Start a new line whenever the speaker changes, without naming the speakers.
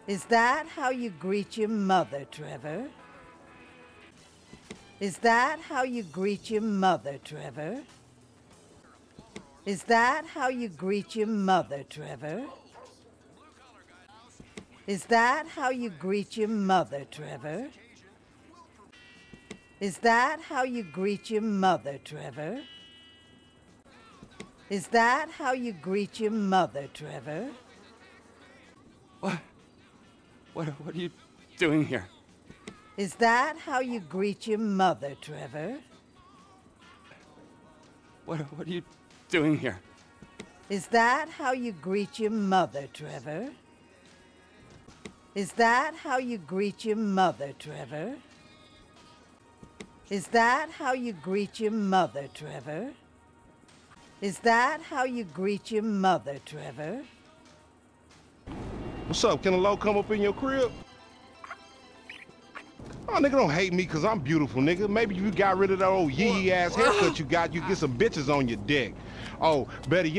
Is that how you greet your mother, Trevor? Is that how you greet your mother, Trevor? Is that how you greet your mother, Trevor? Is that how you greet your mother, Trevor? Is that how you greet your mother, Trevor? Is that how you greet your mother, Trevor?
What are you doing here?
Is that how you greet your mother, Trevor?
What are you doing here?
Is that how you greet your mother, Trevor? Is that how you greet your mother, Trevor? Is that how you greet your mother, Trevor? Is that how you greet your mother, Trevor?
What's up? Can a low come up in your crib? Oh, nigga, don't hate me because I'm beautiful, nigga. Maybe you got rid of that old yee-ass haircut you got, you get some bitches on your dick. Oh, better yet.